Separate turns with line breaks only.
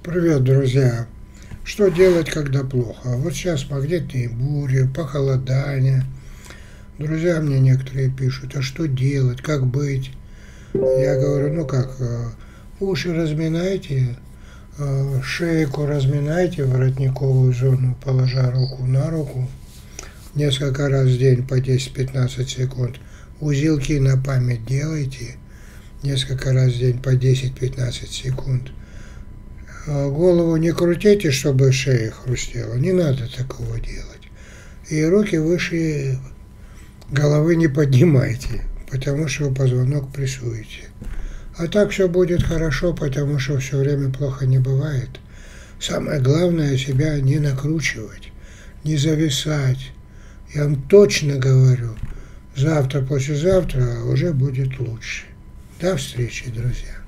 Привет, друзья! Что делать, когда плохо? Вот сейчас магнитные бури, похолодание. Друзья мне некоторые пишут, а что делать, как быть? Я говорю, ну как, уши разминайте, шейку разминайте, воротниковую зону, положа руку на руку. Несколько раз в день по 10-15 секунд. Узелки на память делайте. Несколько раз в день по 10-15 секунд. Голову не крутите, чтобы шея хрустела. Не надо такого делать. И руки выше головы не поднимайте, потому что вы позвонок прессуете. А так все будет хорошо, потому что все время плохо не бывает. Самое главное, себя не накручивать, не зависать. Я вам точно говорю, завтра, послезавтра уже будет лучше. До встречи, друзья.